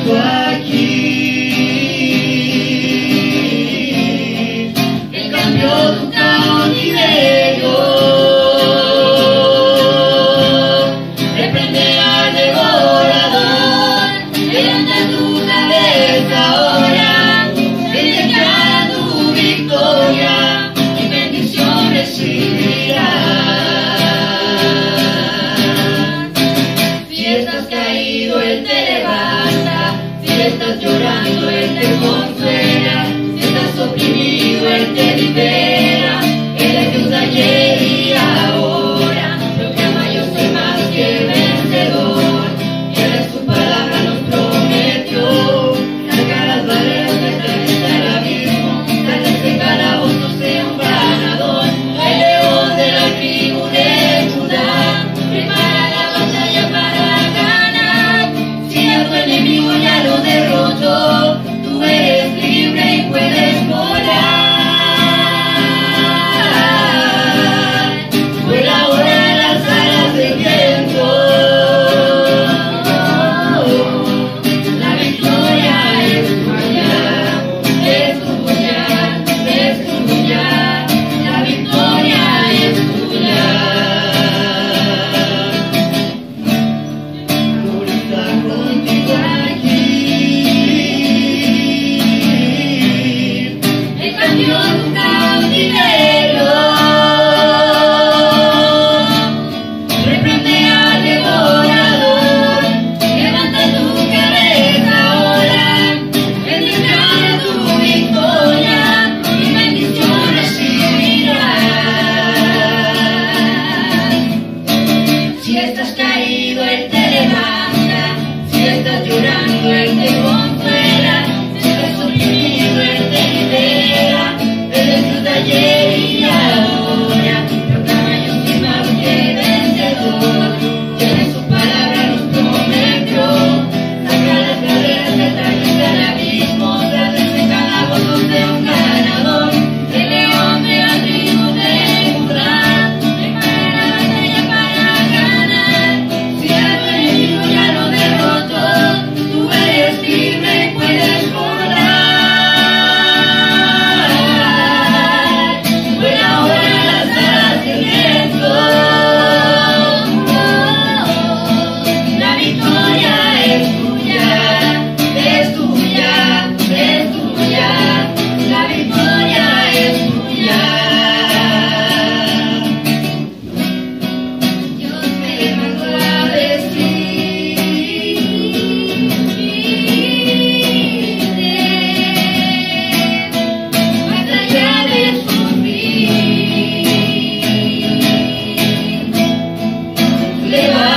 contigo aquí. Él cambió tu cautiverio. Reprende al devorador. Levanta tu cabeza ahora. Él declara tu victoria. Y bendición recibirás. Si estás caído, Él te levanta. Si estás llorando, Él te consuela. Si estás oprimido, Él te libera. Él ayuda ayer y ahora. Proclama: yo soy más que vencedor. Y Él su palabra nos prometió. Saca las barreras que atraviesa el abismo. Sal de ese calabozo, sea un ganador. El león de la tribu de Judá. Prepara la batalla para ganar. Si a tu enemigo ya lo derrotó, tú eres libre y puedes volar. Vuela ahora en las alas del viento. La victoria es tuya, es tuya, es tuya. La victoria es tuya. Por estar contigo aquí. Él cambió tu cautiverio. Reprende al devorador. Levanta tu cabeza ahora. Él declara tu victoria. Y bendición recibirás. Si estás caído, Él te levanta. Si estás llorando, Él te consuela. Si estás oprimido, Él te libera. Él ayuda ayer y ahora. Proclama: yo soy más que vencedor. Y Él en su palabra nos prometió. Saca las barreras que atraviesa el abismo. Tras de ese calabozo, sea un ganador. El león de la tribu de Judá. Prepara la batalla para ganar. Si a tu enemigo ya lo derrotó, tú eres libre y puedes volar. Vuela ahora en las alas del viento. La victoria es tuya, es tuya, es tuya. La victoria es tuya. Dios me mandó a decirte, más allá de sufrir, levántate.